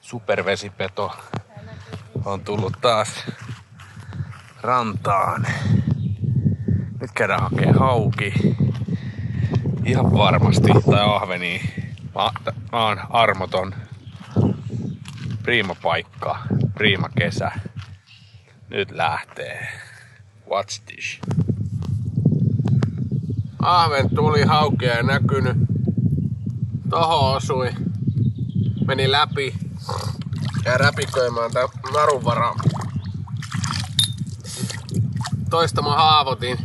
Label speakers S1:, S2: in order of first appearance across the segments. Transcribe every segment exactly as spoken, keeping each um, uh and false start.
S1: supervesipeto on tullut taas rantaan. Nyt käydään hakee hauki. Ihan varmasti, tai ahveni. Mä, mä oon armoton. Priima paikka, priima kesä. Nyt lähtee. What's this? Ahven tuli, haukea ei näkynyt. Tohon osui. Meni läpi. Ja räpiköimään tän narun varaan. Toista mä haavoitin.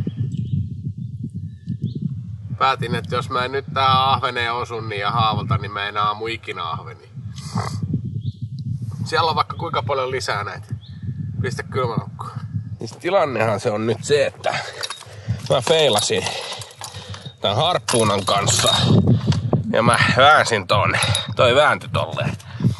S1: Päätin, että jos mä en nyt tää ahveneen osu niin ja haavoita, niin mä en aamu ikinä ahveni. Siellä on vaikka kuinka paljon lisää näitä. Pistä kylmälaukkuun. Siis tilannehan se on nyt se, että mä feilasin tän harppuunan kanssa. Ja mä väänsin ton. Toi vääntyi tolleen.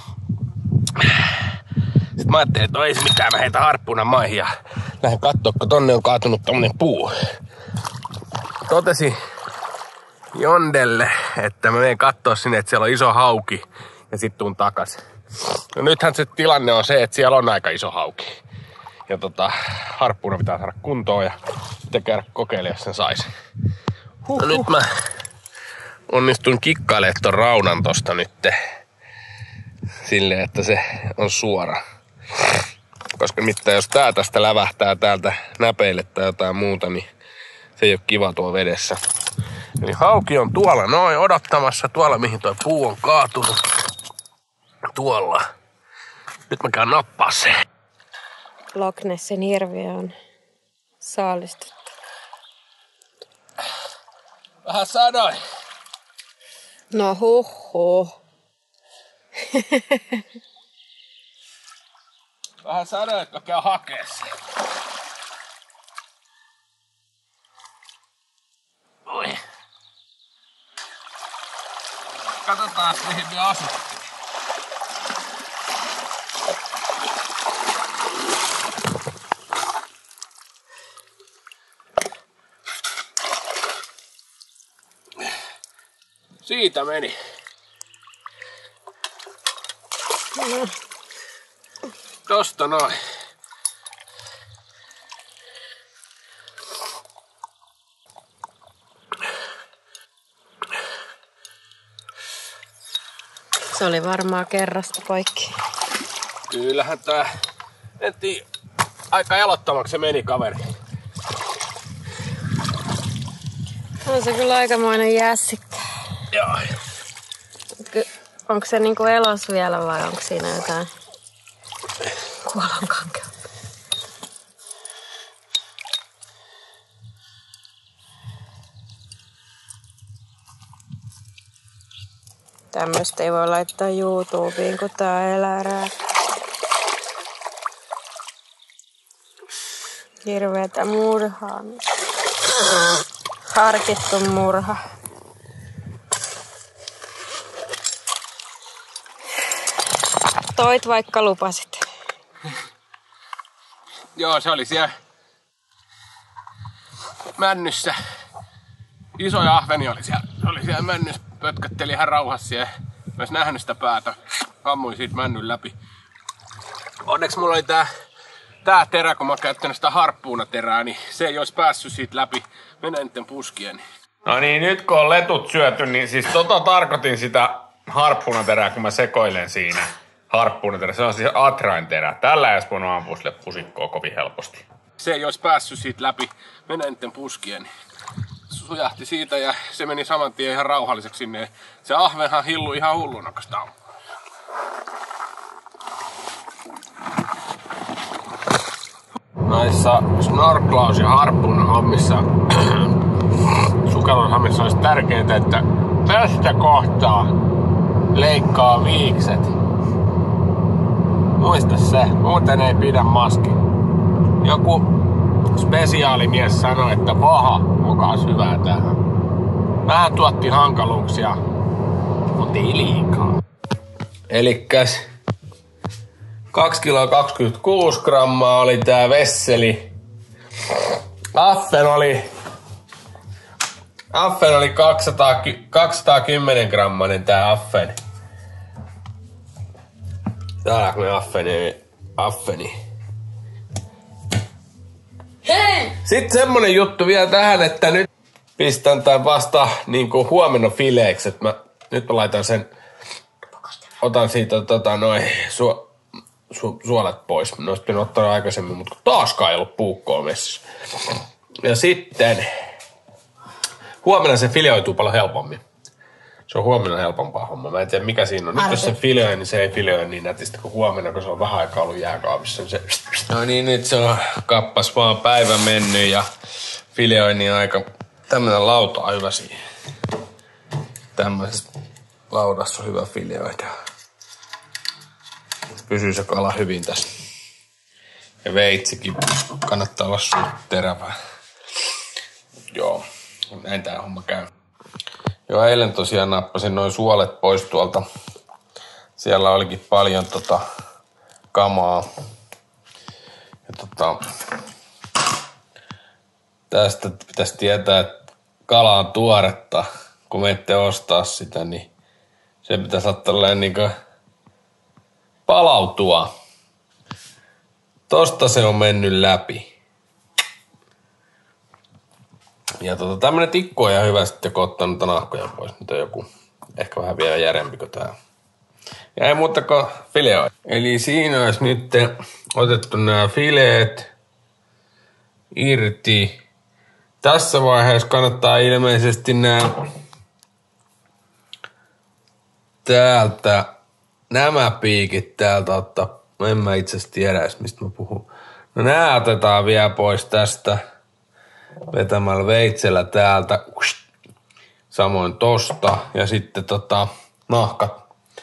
S1: Sitten mä ajattelin, että no ei se mitään, mä heitän harppuunan maihin ja lähden kattoo, kun tonne on kaatunut tommonen puu. Totesin Jondelle, että mä menen kattoo sinne, että siellä on iso hauki ja sit tuun takas. No nythän se tilanne on se, että siellä on aika iso hauki. Ja tota, harppuuna pitää saada kuntoon ja sitten käydä kokeilemaan, jos sen saisi. No nyt mä onnistun kikkailemaan ton raunan tosta nytte. Silleen, että se on suora. Koska mitään, jos tää tästä lävähtää täältä näpeille tai jotain muuta, niin se ei ole kiva tuolla vedessä. Eli hauki on tuolla noin odottamassa, tuolla mihin toi puu on kaatunut. Tuolla. Nyt mä käyn nappaa se.
S2: Loch Nessin hirviö on saalistettu.
S1: Vähän sadoi.
S2: No huhhuh.
S1: Vähän sadoi, että käy hakee sen. Oi. Katsotaan, mihin me asuttiin. Siitä meni.
S2: No.
S1: Tosta noin.
S2: Se oli varmaan kerrasta poikki.
S1: Kyllähän tää mentiin aika jalottomaksi se meni, kaveri.
S2: On se kyllä aikamoinen jässikkä.
S1: Joo.
S2: Onko se niinku elos vielä vai onko siinä jotain kuolonkankeutta? Tämmöstä ei voi laittaa YouTubeen, kun tää eläinrääkkö. Hirveetä murhaa. Harkittu murha. Toit vaikka lupasit.
S1: Joo, se oli siellä männyssä. Isoja ahveni oli siellä, oli siellä männyssä. Pötkötteli ihan rauhassa ja mä ois nähnyt sitä päätä. Ammuin siitä männyn läpi. Onneksi mulla oli tää, tää terä, kun mä oon käyttänyt sitä harppuunaterää, niin se ei ois päässyt siitä läpi venäjänten puskien. No niin, nyt kun on letut syöty, niin siis tota tarkoitin sitä harppuunaterää, kun mä sekoilen siinä. Harppuunaterä, se on siis atrain terä. Tällä ei edes voinut ampua sille pusikkoa kovin helposti. Se ei ois päässyt siitä läpi venäjänten puskien. Sujahti siitä ja se meni saman tien ihan rauhalliseksi sinne. Se ahvenhan hillui ihan hulluna, kun sitä on. Näissä snorklaus- ja harppuun hommissa, sukellushommissa olisi tärkeintä, että tästä kohtaa leikkaa viikset. Muista se, muuten ei pidä maski. Joku spesiaalimies sanoi, että vaha mukaan hyvää tähän. Vähän tuotti hankaluuksia, mutta ei liikaa. Elikkäs kaksi kiloa kaksikymmentäkuusi grammaa oli tää vesseli. Affen oli Affen oli kaksisataa, kaksisataakymmenen grammanen tää affen. Täällä me affeni. Affeni.
S3: Hei!
S1: Sitten semmonen juttu vielä tähän, että nyt pistän tän vasta niinku huomenna fileeksi. Että mä, nyt mä laitan sen, otan siitä tota noin su, su, suolet pois. Ne olisi pitänyt ottaa aikaisemmin, mutta taaskaan ei ollut puukkoa messissä. Ja sitten huomenna se fileoituu paljon helpommin. Se on huomenna helpompaa homma. Mä en tiedä mikä siinä on. Nyt jos se fileoi, niin se ei fileoi niin nätistä kuin huomenna, kun se on vähän aikaa ollut jääkaapissa. Niin se...
S4: No niin, nyt se on kappas vaan päivä mennyt ja fileoinnin aika. Tämmönen lauta on hyvä siihen. Tämmöisessä laudassa on hyvä fileoida. Pysyy se kala hyvin tässä. Ja veitsikin kannattaa olla suht terävää. Joo, näin tää homma käy. Joo, eilen tosiaan nappasin noin suolet pois tuolta. Siellä olikin paljon tota kamaa. Ja tota, tästä pitäisi tietää, että kala on tuoretta. Kun menette ostaa sitä, niin se pitäisi ottaa niinku palautua. Tosta se on mennyt läpi. Ja tota, tämmönen tikku on ihan hyvä sitten, kun ottaa noita nahkoja pois. Nyt on joku ehkä vähän vielä järempi kuin tää. Ja ei muuta kuin fileoi. Eli siinä olisi nyt otettu nämä fileet irti. Tässä vaiheessa kannattaa ilmeisesti nämä täältä, nämä piikit täältä ottaa. En mä itse asiassa tiedä edes, mistä mä puhun. No nää otetaan vielä pois tästä. Vetämällä veitsellä täältä. Samoin tosta. Ja sitten tota nahkat.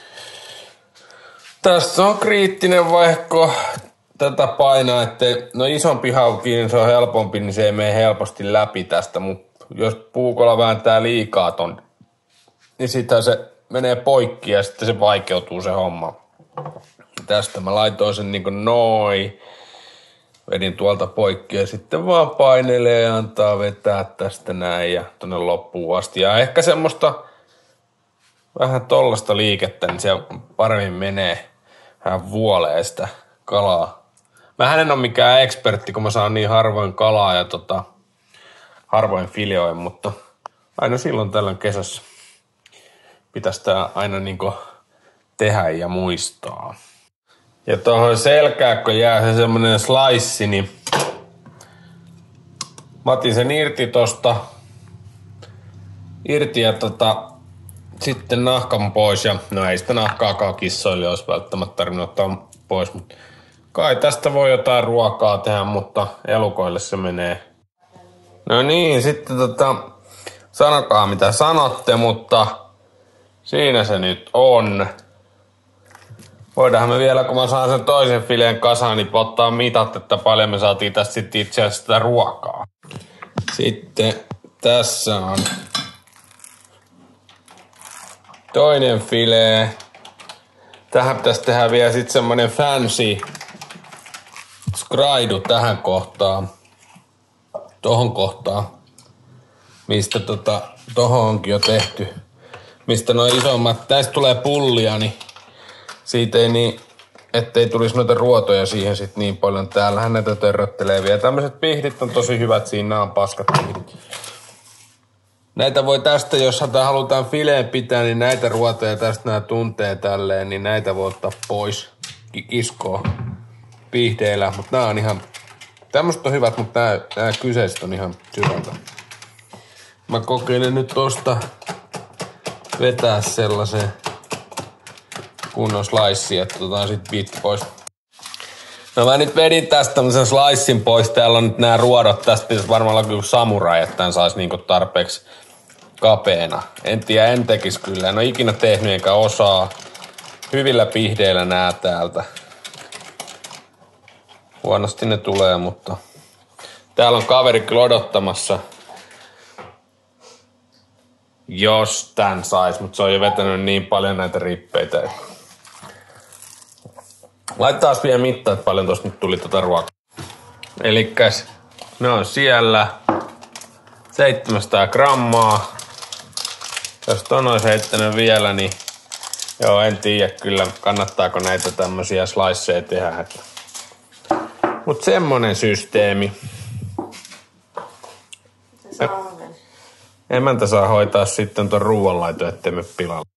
S4: Tässä on kriittinen vaihe, kun tätä painaa, ettei, no isompi hauki, niin se on helpompi, niin se ei mene helposti läpi tästä, mutta jos puukolla vääntää liikaa ton, niin sitten se menee poikki ja sitten se vaikeutuu se homma. Tästä mä laitoin sen niinku noin, vedin tuolta poikki ja sitten vaan painelee ja antaa vetää tästä näin ja tonne loppuun asti. Ja ehkä semmoista vähän tollasta liikettä, niin se paremmin menee. Hän vuolee sitä kalaa. Mä en ole mikään ekspertti, kun mä saan niin harvoin kalaa ja tota, harvoin fileoin, mutta aina silloin tällöin kesässä pitäisi tää aina niinku tehdä ja muistaa. Ja tuohon selkään, kun jää se semmonen slice, niin mä otin sen irti tosta. Irti ja tota, sitten nahkan pois. Ja no ei sitä nahkaakaan kissoille olisi välttämättä tarvinnut ottaa pois. Mutta kai tästä voi jotain ruokaa tehdä, mutta elukoille se menee. No niin, sitten tota, sanokaa mitä sanotte, mutta siinä se nyt on. Voidaanhan me vielä, kun mä saan sen toisen fileen kasaan, niin ottaa mitat, että paljon me saatiin tästä sitten itse asiassa sitä ruokaa. Sitten tässä on toinen filee. Tähän pitäisi tehdä vielä sitten semmonen fancy skraidu tähän kohtaan. Tohon kohtaan. Mistä tota, tohon onkin jo tehty. Mistä noin isommat, tästä tulee pullia, niin siitä ei niin, ettei tulisi noita ruotoja siihen sit niin paljon. Täällähän näitä törröttelee vielä. Tämmöiset pihdit on tosi hyvät, siinä on paskat pihdit. Näitä voi tästä, jos halutaan fileen pitää, niin näitä ruotoja tästä nää tuntee tälleen, niin näitä voi ottaa pois kiskoa pihdeillä. Mutta nää on ihan, tämmöset on hyvät, mutta nää, nää kyseiset on ihan hyvältä. Mä kokeilen nyt tosta vetää sellaisen kunnon slice, että otetaan sit bit pois. No mä nyt vedin tästä tämmösen slicein pois. Täällä on nyt nää ruodot. Tästä pitäisi varmaan olla kyllä samurai, että tän sais niinku tarpeeksi kapeena. En tiedä, en tekis kyllä. En oo ikinä tehnyt enkä osaa. Hyvillä pihdeillä nää täältä. Huonosti ne tulee, mutta täällä on kaveri kyllä odottamassa. Jos tän sais, mutta se on jo vetänyt niin paljon näitä rippeitä. Laitetaan vielä mittaa, että paljon tosta nyt tuli tota ruokaa. Elikkäs ne on siellä seitsemänsataa grammaa. Jos ton olisi heittänyt vielä, niin Joo, en tiedä kyllä, kannattaako näitä tämmösiä sliceja tehdä. Että. Mut semmonen systeemi. Emäntä saa hoitaa sitten ton ruoanlaito, ettei me pilalla.